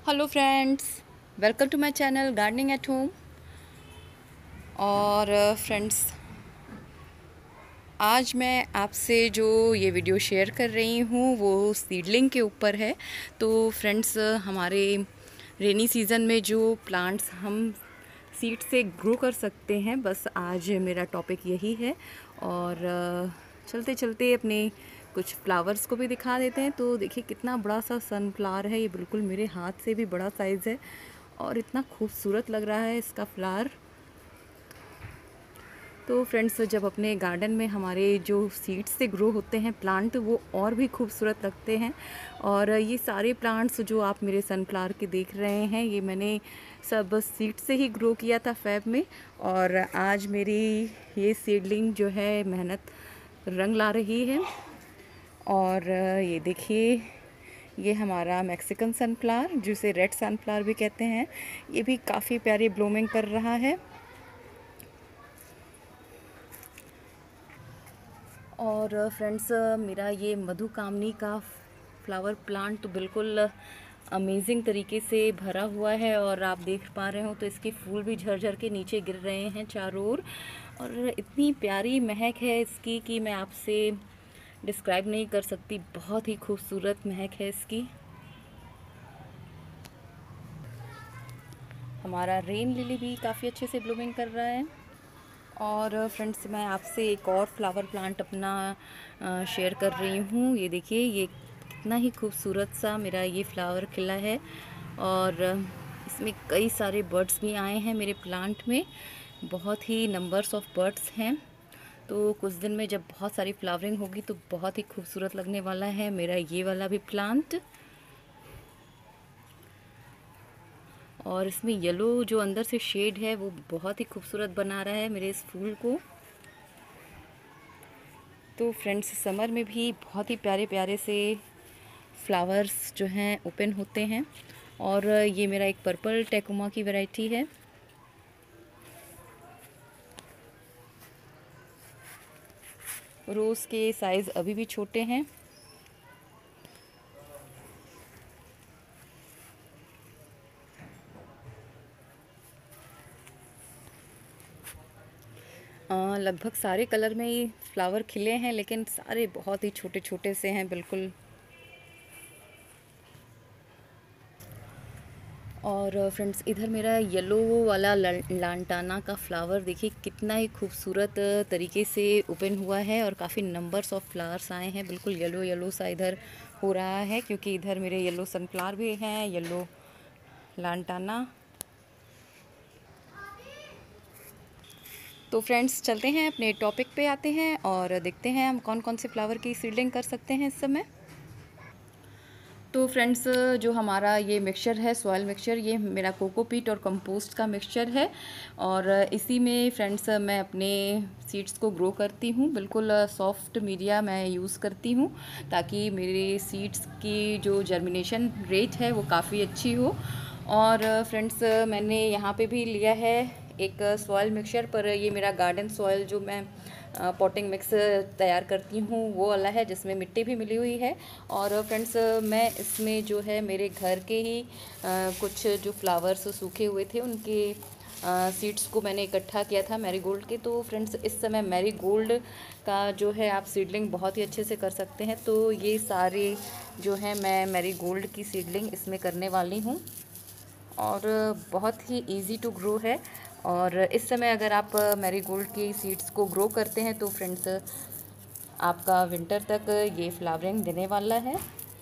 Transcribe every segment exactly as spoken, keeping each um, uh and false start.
Hello friends, welcome to my channel gardening at home. और friends, आज मैं आपसे जो ये वीडियो शेयर कर रही हूँ वो सीडलिंग के ऊपर है। तो फ्रेंड्स, हमारे रेनी सीज़न में जो प्लांट्स हम सीड से ग्रो कर सकते हैं, बस आज मेरा टॉपिक यही है। और चलते चलते अपने कुछ फ्लावर्स को भी दिखा देते हैं। तो देखिए कितना बड़ा सा सनफ्लावर है, ये बिल्कुल मेरे हाथ से भी बड़ा साइज़ है और इतना खूबसूरत लग रहा है इसका फ्लावर। तो फ्रेंड्स, जब अपने गार्डन में हमारे जो सीड्स से ग्रो होते हैं प्लांट, वो और भी खूबसूरत लगते हैं। और ये सारे प्लांट्स जो आप मेरे सनफ्लावर के देख रहे हैं, ये मैंने सब सीड से ही ग्रो किया था फैब में। और आज मेरी ये सीडलिंग जो है मेहनत रंग ला रही है। और ये देखिए, ये हमारा मैक्सिकन सनफ्लावर, जिसे रेड सनफ्लावर भी कहते हैं, ये भी काफ़ी प्यारी ब्लूमिंग कर रहा है। और फ्रेंड्स, मेरा ये मधुकामनी का फ्लावर प्लांट तो बिल्कुल अमेजिंग तरीके से भरा हुआ है। और आप देख पा रहे हो तो इसके फूल भी झरझर के नीचे गिर रहे हैं चारों ओर। और इतनी प्यारी महक है इसकी कि मैं आपसे डिस्क्राइब नहीं कर सकती। बहुत ही खूबसूरत महक है इसकी। हमारा रेन लिली भी काफ़ी अच्छे से ब्लूमिंग कर रहा है। और फ्रेंड्स, मैं आपसे एक और फ्लावर प्लांट अपना शेयर कर रही हूँ। ये देखिए, ये कितना ही खूबसूरत सा मेरा ये फ्लावर खिला है। और इसमें कई सारे बर्ड्स भी आए हैं मेरे प्लांट में, बहुत ही नंबर्स ऑफ बर्ड्स हैं। तो कुछ दिन में जब बहुत सारी फ्लावरिंग होगी तो बहुत ही खूबसूरत लगने वाला है मेरा ये वाला भी प्लांट। और इसमें येलो जो अंदर से शेड है वो बहुत ही खूबसूरत बना रहा है मेरे इस फूल को। तो फ्रेंड्स, समर में भी बहुत ही प्यारे प्यारे से फ्लावर्स जो हैं ओपन होते हैं। और ये मेरा एक पर्पल टेकुमा की वैरायटी है। रोज़ के साइज़ अभी भी छोटे हैं। लगभग सारे कलर में ही फ्लावर खिले हैं, लेकिन सारे बहुत ही छोटे छोटे से हैं बिल्कुल। और फ्रेंड्स, इधर मेरा येलो वाला लांटाना का फ्लावर देखिए कितना ही खूबसूरत तरीके से ओपन हुआ है। और काफ़ी नंबर्स ऑफ फ्लावर्स आए हैं, बिल्कुल येलो येलो सा इधर हो रहा है, क्योंकि इधर मेरे येलो सनफ्लावर भी हैं, येलो लांटाना। तो फ्रेंड्स, चलते हैं अपने टॉपिक पे आते हैं और देखते हैं हम कौन कौन से फ्लावर की सीडलिंग कर सकते हैं इस समय। तो फ्रेंड्स, जो हमारा ये मिक्सचर है, सॉइल मिक्सचर, ये मेरा कोकोपीट और कंपोस्ट का मिक्सचर है। और इसी में फ्रेंड्स मैं अपने सीड्स को ग्रो करती हूँ। बिल्कुल सॉफ्ट मीडिया मैं यूज़ करती हूँ ताकि मेरे सीड्स की जो जर्मिनेशन रेट है वो काफ़ी अच्छी हो। और फ्रेंड्स, मैंने यहाँ पे भी लिया है एक सॉइल मिक्सचर, पर ये मेरा गार्डन सॉइल जो मैं पॉटिंग मिक्स तैयार करती हूँ वो वाला है, जिसमें मिट्टी भी मिली हुई है। और फ्रेंड्स, मैं इसमें जो है मेरे घर के ही आ, कुछ जो फ्लावर्स सूखे हुए थे उनके सीड्स को मैंने इकट्ठा किया था मैरीगोल्ड के। तो फ्रेंड्स, इस समय मैरीगोल्ड का जो है आप सीडलिंग बहुत ही अच्छे से कर सकते हैं। तो ये सारे जो है मैं मैरीगोल्ड की सीडलिंग इसमें करने वाली हूँ। और बहुत ही इजी टू ग्रो है। और इस समय अगर आप मैरीगोल्ड की सीड्स को ग्रो करते हैं तो फ्रेंड्स, आपका विंटर तक ये फ्लावरिंग देने वाला है।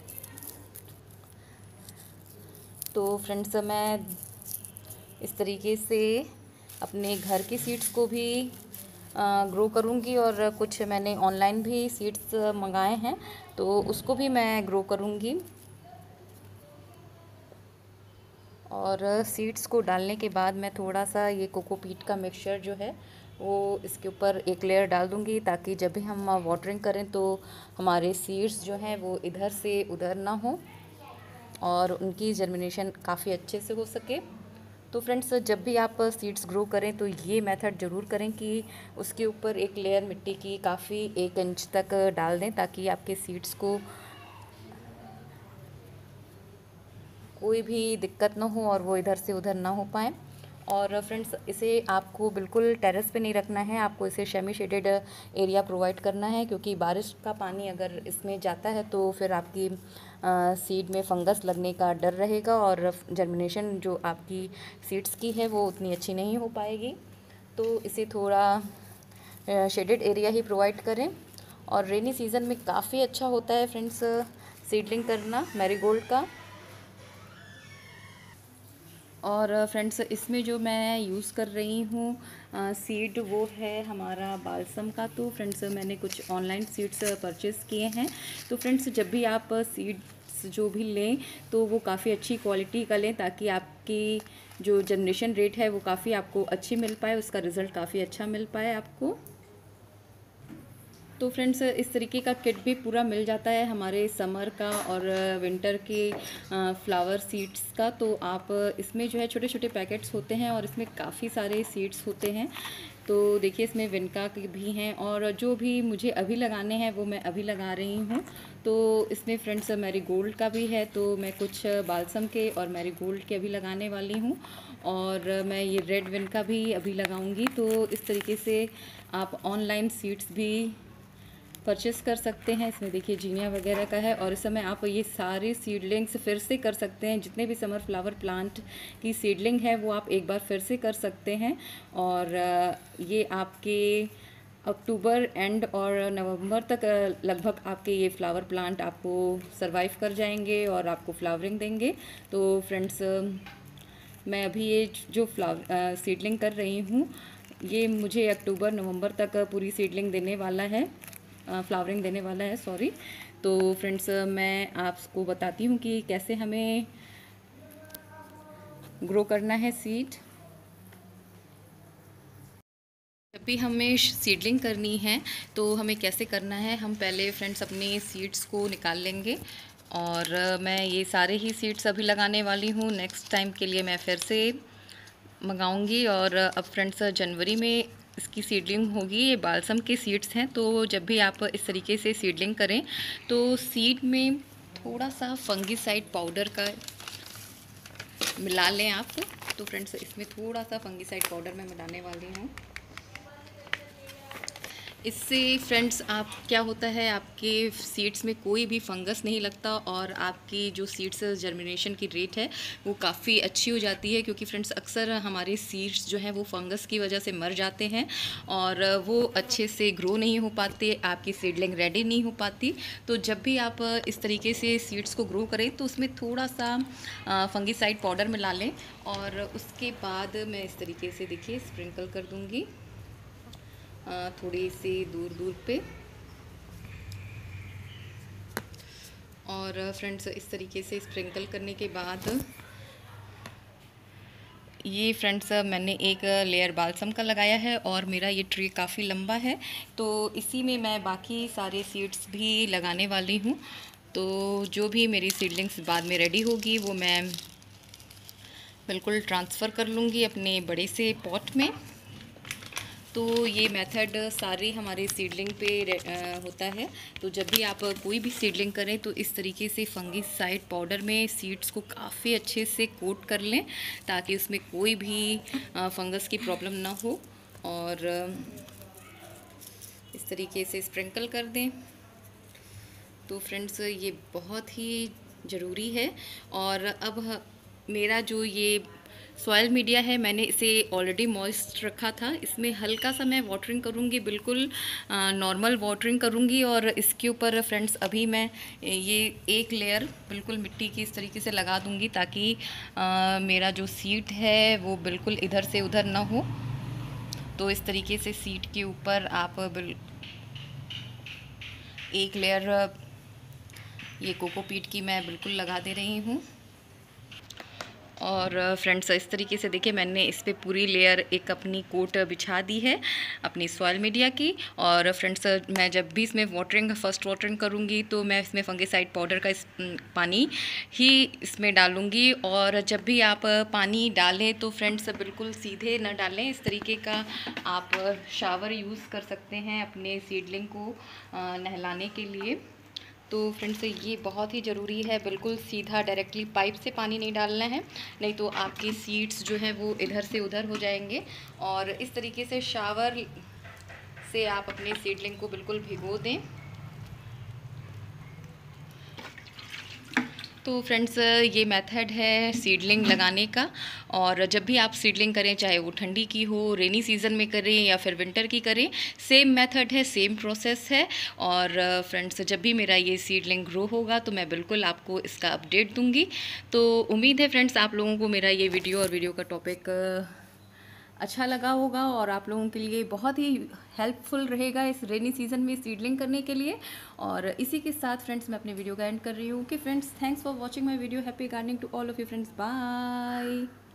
तो फ्रेंड्स, मैं इस तरीके से अपने घर की सीड्स को भी ग्रो करूँगी। और कुछ मैंने ऑनलाइन भी सीड्स मंगाए हैं तो उसको भी मैं ग्रो करूँगी। और सीड्स को डालने के बाद मैं थोड़ा सा ये कोकोपीट का मिक्सचर जो है वो इसके ऊपर एक लेयर डाल दूँगी, ताकि जब भी हम वाटरिंग करें तो हमारे सीड्स जो हैं वो इधर से उधर ना हो और उनकी जर्मिनेशन काफ़ी अच्छे से हो सके। तो फ्रेंड्स, जब भी आप सीड्स ग्रो करें तो ये मेथड ज़रूर करें कि उसके ऊपर एक लेयर मिट्टी की काफ़ी एक इंच तक डाल दें, ताकि आपके सीड्स को कोई भी दिक्कत ना हो और वो इधर से उधर ना हो पाए। और फ्रेंड्स, इसे आपको बिल्कुल टेरेस पे नहीं रखना है, आपको इसे सेमी शेडेड एरिया प्रोवाइड करना है, क्योंकि बारिश का पानी अगर इसमें जाता है तो फिर आपकी सीड में फंगस लगने का डर रहेगा और जर्मिनेशन जो आपकी सीड्स की है वो उतनी अच्छी नहीं हो पाएगी। तो इसे थोड़ा शेडेड एरिया ही प्रोवाइड करें। और रेनी सीज़न में काफ़ी अच्छा होता है फ्रेंड्स सीडलिंग करना मैरीगोल्ड का। और फ्रेंड्स, इसमें जो मैं यूज़ कर रही हूँ सीड वो है हमारा बालसम का। तो फ्रेंड्स, मैंने कुछ ऑनलाइन सीड्स परचेज़ किए हैं। तो फ्रेंड्स, जब भी आप सीड्स जो भी लें तो वो काफ़ी अच्छी क्वालिटी का लें, ताकि आपकी जो जनरेशन रेट है वो काफ़ी आपको अच्छी मिल पाए, उसका रिज़ल्ट काफ़ी अच्छा मिल पाए आपको। तो फ्रेंड्स, इस तरीके का किट भी पूरा मिल जाता है हमारे समर का और विंटर के फ्लावर सीड्स का। तो आप इसमें जो है छोटे छोटे पैकेट्स होते हैं और इसमें काफ़ी सारे सीड्स होते हैं। तो देखिए, इसमें विनका के भी हैं और जो भी मुझे अभी लगाने हैं वो मैं अभी लगा रही हूँ। तो इसमें फ्रेंड्स मैरीगोल्ड का भी है, तो मैं कुछ बालसम के और मैरीगोल्ड के अभी लगाने वाली हूँ। और मैं ये रेड विनका भी अभी लगाऊंगी। तो इस तरीके से आप ऑनलाइन सीड्स भी परचेस कर सकते हैं। इसमें देखिए जीनिया वगैरह का है। और इस समय आप ये सारे सीडलिंग्स फिर से कर सकते हैं, जितने भी समर फ्लावर प्लांट की सीडलिंग है वो आप एक बार फिर से कर सकते हैं। और ये आपके अक्टूबर एंड और नवंबर तक लगभग आपके ये फ्लावर प्लांट आपको सरवाइव कर जाएंगे और आपको फ्लावरिंग देंगे। तो फ्रेंड्स, मैं अभी ये जो फ्लावर सीडलिंग कर रही हूँ ये मुझे अक्टूबर नवंबर तक पूरी सीडलिंग देने वाला है, फ्लावरिंग देने वाला है, सॉरी। तो फ्रेंड्स, मैं आपको बताती हूँ कि कैसे हमें ग्रो करना है सीड। जब भी हमें सीडलिंग करनी है तो हमें कैसे करना है, हम पहले फ्रेंड्स अपने सीड्स को निकाल लेंगे। और मैं ये सारे ही सीड्स अभी लगाने वाली हूँ, नेक्स्ट टाइम के लिए मैं फिर से मंगाऊंगी। और अब फ्रेंड्स, जनवरी में इसकी सीडलिंग होगी। ये बालसम के सीड्स हैं। तो जब भी आप इस तरीके से सीडलिंग करें तो सीड में थोड़ा सा फंगीसाइड पाउडर का मिला लें आप। तो फ्रेंड्स, इसमें थोड़ा सा फंगीसाइड पाउडर मैं मिलाने वाली हूँ। इससे फ्रेंड्स आप क्या होता है, आपके सीड्स में कोई भी फंगस नहीं लगता और आपकी जो सीड्स जर्मिनेशन की रेट है वो काफ़ी अच्छी हो जाती है। क्योंकि फ्रेंड्स, अक्सर हमारे सीड्स जो हैं वो फंगस की वजह से मर जाते हैं और वो अच्छे से ग्रो नहीं हो पाते, आपकी सीडलिंग रेडी नहीं हो पाती। तो जब भी आप इस तरीके से सीड्स को ग्रो करें तो उसमें थोड़ा सा फंगीसाइड पाउडर मिला लें। और उसके बाद मैं इस तरीके से देखिए स्प्रिंकल कर दूँगी थोड़ी सी दूर दूर पे। और फ्रेंड्स, इस तरीके से स्प्रिंकल करने के बाद ये फ्रेंड्स मैंने एक लेयर बालसम का लगाया है और मेरा ये ट्री काफ़ी लंबा है। तो इसी में मैं बाकी सारे सीड्स भी लगाने वाली हूँ। तो जो भी मेरी सीडलिंग्स बाद में रेडी होगी वो मैं बिल्कुल ट्रांसफ़र कर लूँगी अपने बड़े से पॉट में। तो ये मेथड सारे हमारे सीडलिंग पे होता है। तो जब भी आप कोई भी सीडलिंग करें तो इस तरीके से फंगीसाइड पाउडर में सीड्स को काफ़ी अच्छे से कोट कर लें, ताकि उसमें कोई भी फंगस की प्रॉब्लम ना हो। और इस तरीके से स्प्रिंकल कर दें। तो फ्रेंड्स, ये बहुत ही ज़रूरी है। और अब मेरा जो ये सॉयल मीडिया है, मैंने इसे ऑलरेडी मॉइस्ट रखा था। इसमें हल्का सा मैं वाटरिंग करूँगी, बिल्कुल नॉर्मल वाटरिंग करूँगी। और इसके ऊपर फ्रेंड्स अभी मैं ये एक लेयर बिल्कुल मिट्टी की इस तरीके से लगा दूँगी, ताकि आ, मेरा जो सीड है वो बिल्कुल इधर से उधर ना हो। तो इस तरीके से सीड के ऊपर आप बिल एक लेयर ये कोकोपीट की मैं बिल्कुल लगा दे रही हूँ। और फ्रेंड्स, इस तरीके से देखिए मैंने इस पर पूरी लेयर एक अपनी कोट बिछा दी है अपनी सॉइल मीडिया की। और फ्रेंड्स, मैं जब भी इसमें वाटरिंग फर्स्ट वाटरिंग करूँगी तो मैं इसमें फंगीसाइड पाउडर का इस पानी ही इसमें डालूँगी। और जब भी आप पानी डालें तो फ्रेंड्स बिल्कुल सीधे न डालें, इस तरीके का आप शावर यूज़ कर सकते हैं अपने सीडलिंग को नहलाने के लिए। तो फ्रेंड्स ये बहुत ही ज़रूरी है, बिल्कुल सीधा डायरेक्टली पाइप से पानी नहीं डालना है, नहीं तो आपकी सीड्स जो है वो इधर से उधर हो जाएंगे। और इस तरीके से शावर से आप अपने सीडलिंग को बिल्कुल भिगो दें। तो फ्रेंड्स ये मेथड है सीडलिंग लगाने का। और जब भी आप सीडलिंग करें, चाहे वो ठंडी की हो, रेनी सीज़न में करें या फिर विंटर की करें, सेम मेथड है, सेम प्रोसेस है। और फ्रेंड्स जब भी मेरा ये सीडलिंग ग्रो होगा तो मैं बिल्कुल आपको इसका अपडेट दूंगी। तो उम्मीद है फ्रेंड्स आप लोगों को मेरा ये वीडियो और वीडियो का टॉपिक अच्छा लगा होगा और आप लोगों के लिए बहुत ही हेल्पफुल रहेगा इस रेनी सीज़न में सीडलिंग करने के लिए। और इसी के साथ फ्रेंड्स मैं अपने वीडियो का एंड कर रही हूँ कि friends thanks for watching my video. Happy gardening to all of you friends, bye.